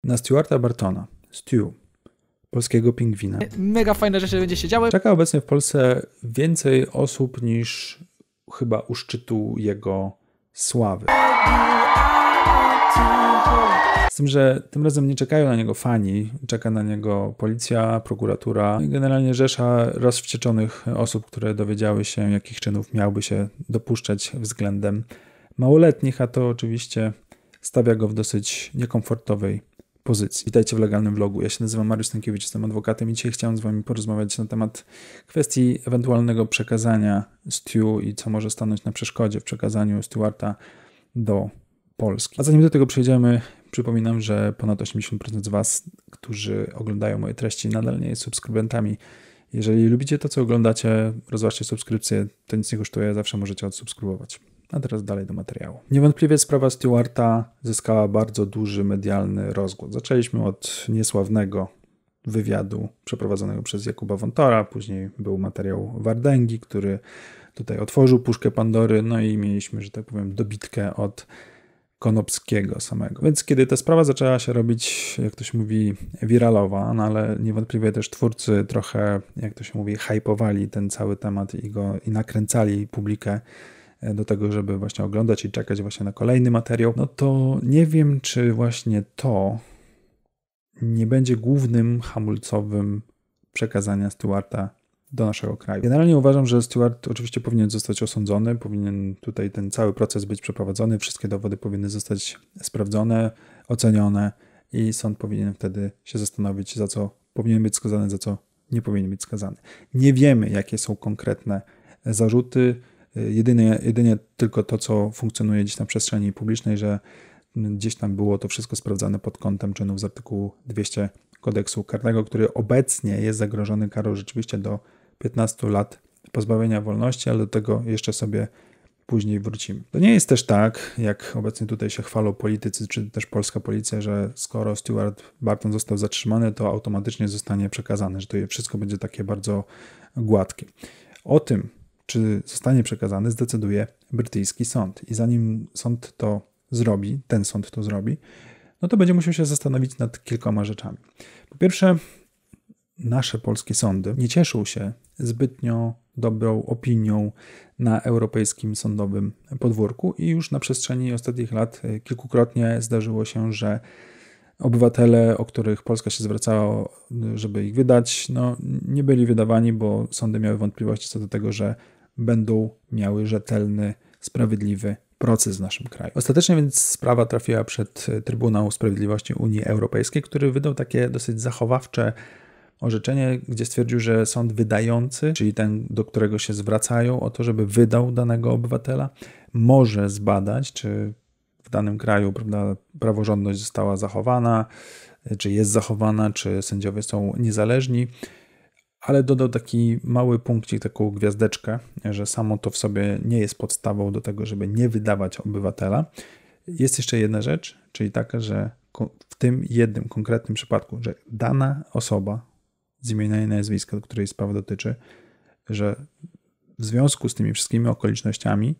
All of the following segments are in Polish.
na Stewarta Bartona, Stu, polskiego pingwina. Mega fajne rzeczy będzie się działy. Czeka obecnie w Polsce więcej osób niż chyba u szczytu jego sławy. Z tym, że tym razem nie czekają na niego fani, czeka na niego policja, prokuratura i generalnie rzesza rozwścieczonych osób, które dowiedziały się, jakich czynów miałby się dopuszczać względem małoletnich, a to oczywiście stawia go w dosyć niekomfortowej pozycji. Witajcie w Legalnym Vlogu. Ja się nazywam Mariusz Stankiewicz, jestem adwokatem i dzisiaj chciałem z wami porozmawiać na temat kwestii ewentualnego przekazania Stu i co może stanąć na przeszkodzie w przekazaniu Stewarta do Polski. A zanim do tego przejdziemy, przypominam, że ponad 80% z was, którzy oglądają moje treści, nadal nie jest subskrybentami. Jeżeli lubicie to, co oglądacie, rozważcie subskrypcję, to nic nie kosztuje, zawsze możecie odsubskrybować. A teraz dalej do materiału. Niewątpliwie sprawa Stewarta zyskała bardzo duży medialny rozgłos. Zaczęliśmy od niesławnego wywiadu przeprowadzonego przez Jakuba Wątora, później był materiał Wardęgi, który tutaj otworzył puszkę Pandory, no i mieliśmy, że tak powiem, dobitkę od Konopskiego samego. Więc kiedy ta sprawa zaczęła się robić, jak to się mówi, wiralowa, no ale niewątpliwie też twórcy trochę, jak to się mówi, hypowali ten cały temat i nakręcali publikę do tego, żeby właśnie oglądać i czekać właśnie na kolejny materiał, no to nie wiem, czy właśnie to nie będzie głównym hamulcowym przekazania Stewarta do naszego kraju. Generalnie uważam, że Stewart oczywiście powinien zostać osądzony, powinien tutaj ten cały proces być przeprowadzony, wszystkie dowody powinny zostać sprawdzone, ocenione i sąd powinien wtedy się zastanowić, za co powinien być skazany, za co nie powinien być skazany. Nie wiemy, jakie są konkretne zarzuty, jedynie tylko to, co funkcjonuje gdzieś na przestrzeni publicznej, że gdzieś tam było to wszystko sprawdzane pod kątem czynów z artykułu 200 Kodeksu Karnego, który obecnie jest zagrożony karą rzeczywiście do 15 lat pozbawienia wolności, ale do tego jeszcze sobie później wrócimy. To nie jest też tak, jak obecnie tutaj się chwalą politycy, czy też polska policja, że skoro Stewart Barton został zatrzymany, to automatycznie zostanie przekazany, że to wszystko będzie takie bardzo gładkie. O tym, czy zostanie przekazany, zdecyduje brytyjski sąd. I zanim sąd to zrobi, ten sąd to zrobi, no to będzie musiał się zastanowić nad kilkoma rzeczami. Po pierwsze, nasze polskie sądy nie cieszą się zbytnio dobrą opinią na europejskim sądowym podwórku i już na przestrzeni ostatnich lat kilkukrotnie zdarzyło się, że obywatele, o których Polska się zwracała, żeby ich wydać, no nie byli wydawani, bo sądy miały wątpliwości co do tego, że będą miały rzetelny, sprawiedliwy proces w naszym kraju. Ostatecznie więc sprawa trafiła przed Trybunał Sprawiedliwości Unii Europejskiej, który wydał takie dosyć zachowawcze orzeczenie, gdzie stwierdził, że sąd wydający, czyli ten, do którego się zwracają o to, żeby wydał danego obywatela, może zbadać, czy w danym kraju, prawda, praworządność została zachowana, czy jest zachowana, czy sędziowie są niezależni, ale dodał taki mały punkcik, taką gwiazdeczkę, że samo to w sobie nie jest podstawą do tego, żeby nie wydawać obywatela. Jest jeszcze jedna rzecz, czyli taka, że w tym jednym konkretnym przypadku, że dana osoba z imienia i nazwiska, do której sprawa dotyczy, że w związku z tymi wszystkimi okolicznościami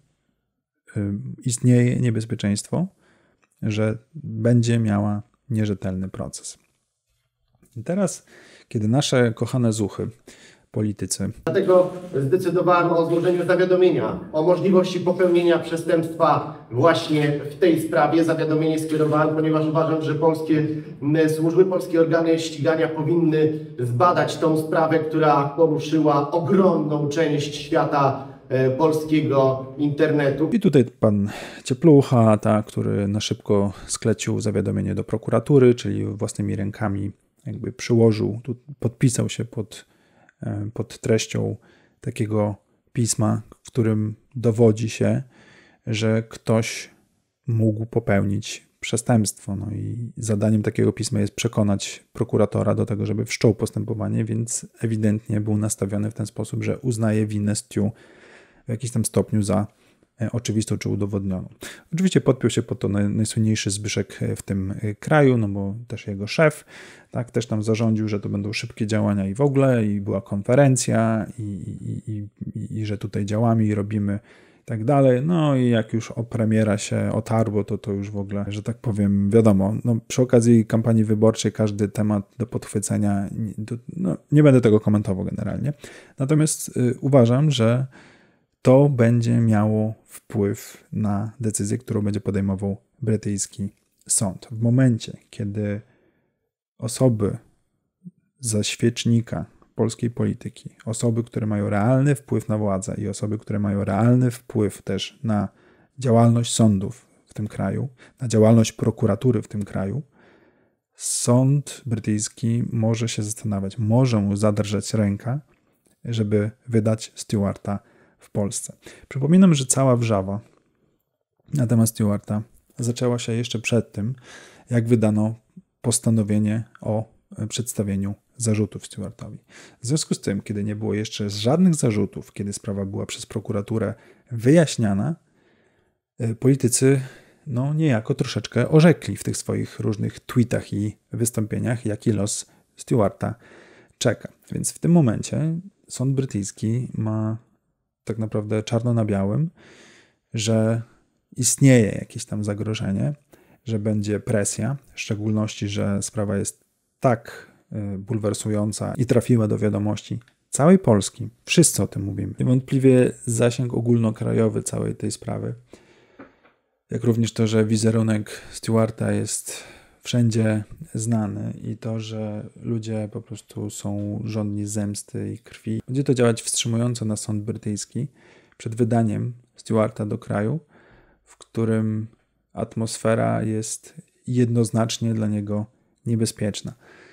istnieje niebezpieczeństwo, że będzie miała nierzetelny proces. I teraz, kiedy nasze kochane zuchy, politycy... Dlatego zdecydowałem o złożeniu zawiadomienia o możliwości popełnienia przestępstwa właśnie w tej sprawie. Zawiadomienie skierowałem, ponieważ uważam, że polskie służby, polskie organy ścigania powinny zbadać tą sprawę, która poruszyła ogromną część świata polskiego internetu. I tutaj pan Cieplucha, który na szybko sklecił zawiadomienie do prokuratury, czyli własnymi rękami jakby przyłożył, podpisał się pod treścią takiego pisma, w którym dowodzi się, że ktoś mógł popełnić przestępstwo. No i zadaniem takiego pisma jest przekonać prokuratora do tego, żeby wszczął postępowanie, więc ewidentnie był nastawiony w ten sposób, że uznaje winę Stu w jakimś tam stopniu za oczywistą czy udowodnioną. Oczywiście podpiął się pod to najsłynniejszy Zbyszek w tym kraju, no bo też jego szef, tak, też tam zarządził, że to będą szybkie działania i w ogóle, i była konferencja, i że tutaj działamy i robimy tak dalej. No i jak już o premiera się otarło, to już w ogóle, że tak powiem, wiadomo, no, przy okazji kampanii wyborczej każdy temat do podchwycenia, no, nie będę tego komentował generalnie. Natomiast uważam, że to będzie miało wpływ na decyzję, którą będzie podejmował brytyjski sąd. W momencie, kiedy osoby za świecznika polskiej polityki, osoby, które mają realny wpływ na władzę i osoby, które mają realny wpływ też na działalność sądów w tym kraju, na działalność prokuratury w tym kraju, sąd brytyjski może się zastanawiać, może mu zadrżeć ręka, żeby wydać Stewarta w Polsce. Przypominam, że cała wrzawa na temat Stewarta zaczęła się jeszcze przed tym, jak wydano postanowienie o przedstawieniu zarzutów Stewartowi. W związku z tym, kiedy nie było jeszcze żadnych zarzutów, kiedy sprawa była przez prokuraturę wyjaśniana, politycy niejako troszeczkę orzekli w tych swoich różnych tweetach i wystąpieniach, jaki los Stewarta czeka. Więc w tym momencie sąd brytyjski ma tak naprawdę czarno na białym, że istnieje jakieś tam zagrożenie, że będzie presja, w szczególności, że sprawa jest tak bulwersująca i trafiła do wiadomości całej Polski. Wszyscy o tym mówimy. Niewątpliwie zasięg ogólnokrajowy całej tej sprawy, jak również to, że wizerunek Stewarta jest wszędzie znany i to, że ludzie po prostu są żądni zemsty i krwi. Będzie to działać wstrzymująco na sąd brytyjski przed wydaniem Stewarta do kraju, w którym atmosfera jest jednoznacznie dla niego niebezpieczna.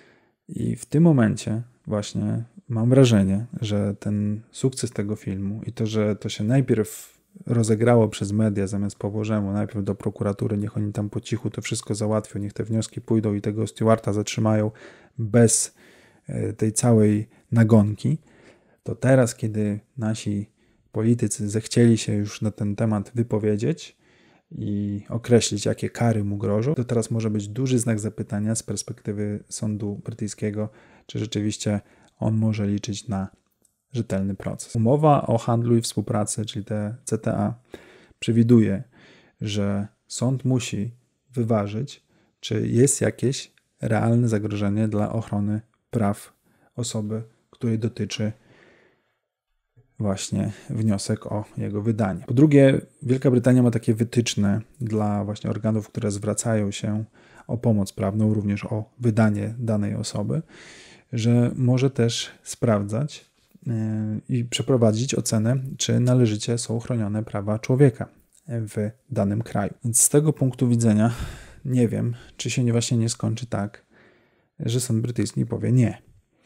I w tym momencie właśnie mam wrażenie, że ten sukces tego filmu i to, że to się najpierw rozegrało przez media zamiast po Bożemu, najpierw do prokuratury, niech oni tam po cichu to wszystko załatwią, niech te wnioski pójdą i tego Stewarta zatrzymają bez tej całej nagonki, to teraz, kiedy nasi politycy zechcieli się już na ten temat wypowiedzieć i określić, jakie kary mu grożą, to teraz może być duży znak zapytania z perspektywy sądu brytyjskiego, czy rzeczywiście on może liczyć na rzetelny proces. Umowa o handlu i współpracy, czyli te CTA, przewiduje, że sąd musi wyważyć, czy jest jakieś realne zagrożenie dla ochrony praw osoby, której dotyczy właśnie wniosek o jego wydanie. Po drugie, Wielka Brytania ma takie wytyczne dla właśnie organów, które zwracają się o pomoc prawną, również o wydanie danej osoby, że może też sprawdzać i przeprowadzić ocenę, czy należycie są chronione prawa człowieka w danym kraju. Więc z tego punktu widzenia nie wiem, czy się właśnie nie skończy tak, że sąd brytyjski powie nie.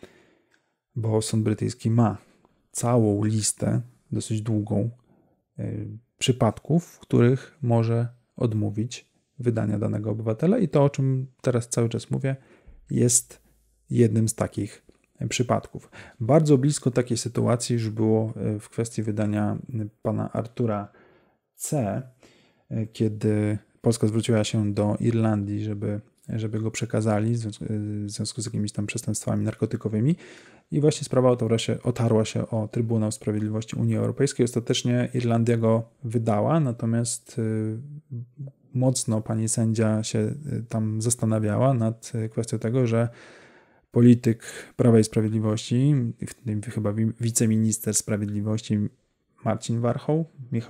Bo sąd brytyjski ma całą listę, dosyć długą, przypadków, w których może odmówić wydania danego obywatela i to, o czym teraz cały czas mówię, jest jednym z takich przypadków. Bardzo blisko takiej sytuacji już było w kwestii wydania pana Artura C., kiedy Polska zwróciła się do Irlandii, żeby go przekazali w związku z jakimiś tam przestępstwami narkotykowymi i właśnie sprawa otarła się o Trybunał Sprawiedliwości Unii Europejskiej. Ostatecznie Irlandia go wydała, natomiast mocno pani sędzia się tam zastanawiała nad kwestią tego, że polityk Prawa i Sprawiedliwości, w tym chyba wiceminister sprawiedliwości Marcin Warchoł,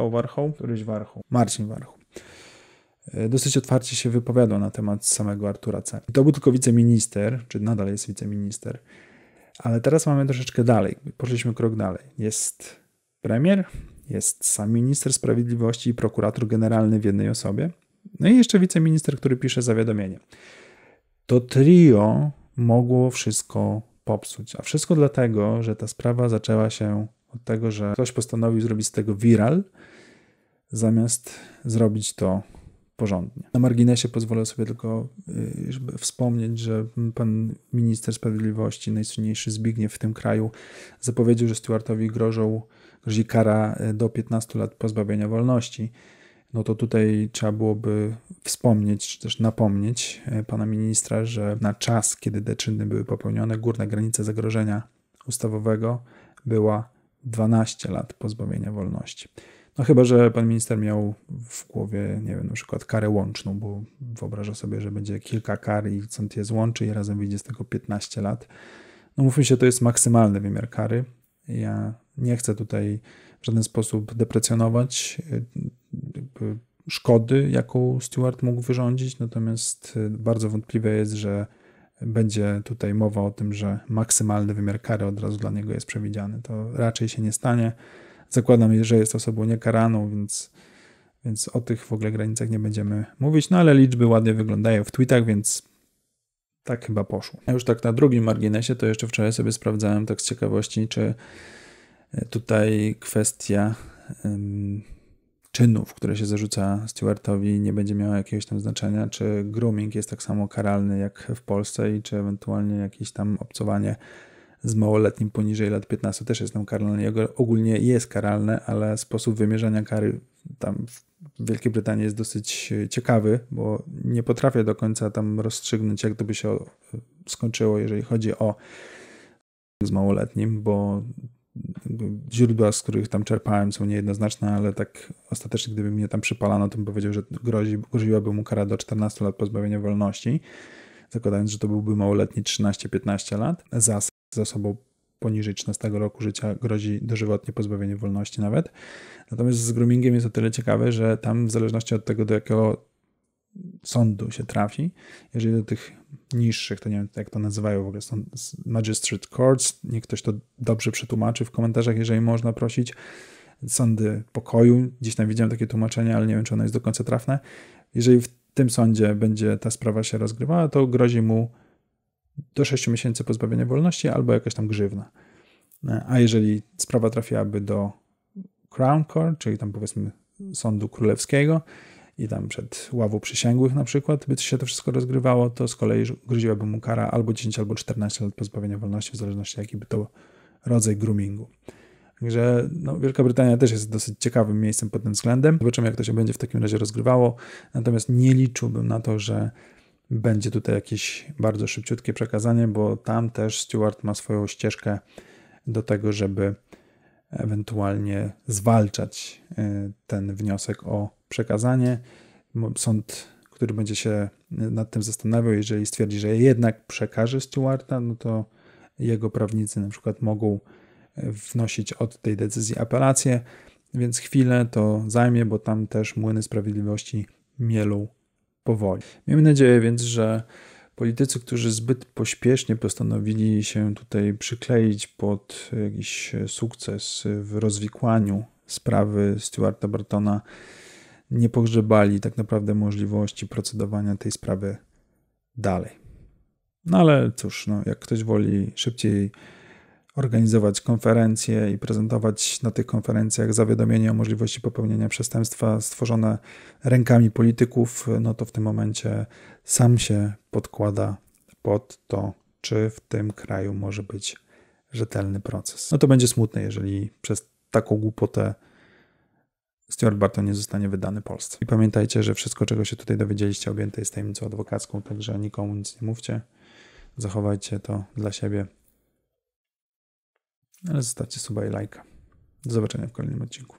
dosyć otwarcie się wypowiadał na temat samego Artura C. I to był tylko wiceminister, czy nadal jest wiceminister, ale teraz mamy troszeczkę dalej. Poszliśmy krok dalej. Jest premier, jest sam minister sprawiedliwości i prokurator generalny w jednej osobie, no i jeszcze wiceminister, który pisze zawiadomienie. To trio mogło wszystko popsuć, a wszystko dlatego, że ta sprawa zaczęła się od tego, że ktoś postanowił zrobić z tego viral, zamiast zrobić to porządnie. Na marginesie pozwolę sobie tylko wspomnieć, że pan minister sprawiedliwości, najsłynniejszy Zbigniew w tym kraju, zapowiedział, że Stewartowi grozi kara do 15 lat pozbawienia wolności. No to tutaj trzeba byłoby wspomnieć, czy też napomnieć pana ministra, że na czas, kiedy te czyny były popełnione, górna granica zagrożenia ustawowego była 12 lat pozbawienia wolności. No chyba, że pan minister miał w głowie, nie wiem, na przykład karę łączną, bo wyobraża sobie, że będzie kilka kar i sąd je złączy i razem wyjdzie z tego 15 lat. No mówmy się, to jest maksymalny wymiar kary. Ja nie chcę tutaj w żaden sposób deprecjonować szkody, jaką Stewart mógł wyrządzić, natomiast bardzo wątpliwe jest, że będzie tutaj mowa o tym, że maksymalny wymiar kary od razu dla niego jest przewidziany. To raczej się nie stanie. Zakładam, że jest osobą niekaraną, więc o tych w ogóle granicach nie będziemy mówić, no ale liczby ładnie wyglądają w tweetach, więc tak chyba poszło. A już tak na drugim marginesie, to jeszcze wczoraj sobie sprawdzałem tak z ciekawości, czy tutaj kwestia czynów, które się zarzuca Stewartowi, nie będzie miała jakiegoś tam znaczenia, czy grooming jest tak samo karalny jak w Polsce i czy ewentualnie jakieś tam obcowanie z małoletnim poniżej lat 15 też jest tam karalne. Ogólnie jest karalne, ale sposób wymierzania kary tam w Wielkiej Brytanii jest dosyć ciekawy, bo nie potrafię do końca tam rozstrzygnąć, jak to by się skończyło, jeżeli chodzi o z małoletnim, bo źródła, z których tam czerpałem, są niejednoznaczne, ale tak ostatecznie, gdyby mnie tam przypalano, to bym powiedział, że groziłaby mu kara do 14 lat pozbawienia wolności, zakładając, że to byłby małoletni 13-15 lat. Za osobą poniżej 13 roku życia grozi dożywotnie pozbawienie wolności nawet. Natomiast z groomingiem jest o tyle ciekawe, że tam w zależności od tego, do jakiego sądu się trafi, jeżeli do tych niższych, to nie wiem jak to nazywają w ogóle, magistrate courts, niech ktoś to dobrze przetłumaczy w komentarzach, jeżeli można prosić, sądy pokoju, gdzieś tam widziałem takie tłumaczenie, ale nie wiem, czy ono jest do końca trafne. Jeżeli w tym sądzie będzie ta sprawa się rozgrywała, to grozi mu do 6 miesięcy pozbawienia wolności albo jakaś tam grzywna. A jeżeli sprawa trafiłaby do Crown Court, czyli tam powiedzmy sądu królewskiego i tam przed ławą przysięgłych na przykład, by się to wszystko rozgrywało, to z kolei groziłaby mu kara albo 10, albo 14 lat pozbawienia wolności, w zależności jaki by to rodzaj groomingu. Także Wielka Brytania też jest dosyć ciekawym miejscem pod tym względem. Zobaczymy, jak to się będzie w takim razie rozgrywało. Natomiast nie liczyłbym na to, że będzie tutaj jakieś bardzo szybciutkie przekazanie, bo tam też Stewart ma swoją ścieżkę do tego, żeby ewentualnie zwalczać ten wniosek o przekazanie. Sąd, który będzie się nad tym zastanawiał, jeżeli stwierdzi, że jednak przekaże Stewarta, no to jego prawnicy na przykład mogą wnosić od tej decyzji apelację, więc chwilę to zajmie, bo tam też młyny sprawiedliwości mielą powoli. Miejmy nadzieję więc, że politycy, którzy zbyt pośpiesznie postanowili się tutaj przykleić pod jakiś sukces w rozwikłaniu sprawy Stewarta Bartona, nie pogrzebali tak naprawdę możliwości procedowania tej sprawy dalej. No ale cóż, jak ktoś woli szybciej organizować konferencje i prezentować na tych konferencjach zawiadomienie o możliwości popełnienia przestępstwa stworzone rękami polityków, no to w tym momencie sam się podkłada pod to, czy w tym kraju może być rzetelny proces. No to będzie smutne, jeżeli przez taką głupotę Stewart Barton nie zostanie wydany Polsce. I pamiętajcie, że wszystko, czego się tutaj dowiedzieliście, objęte jest tajemnicą adwokacką, także nikomu nic nie mówcie. Zachowajcie to dla siebie. Ale zostawcie suba i lajka. Do zobaczenia w kolejnym odcinku.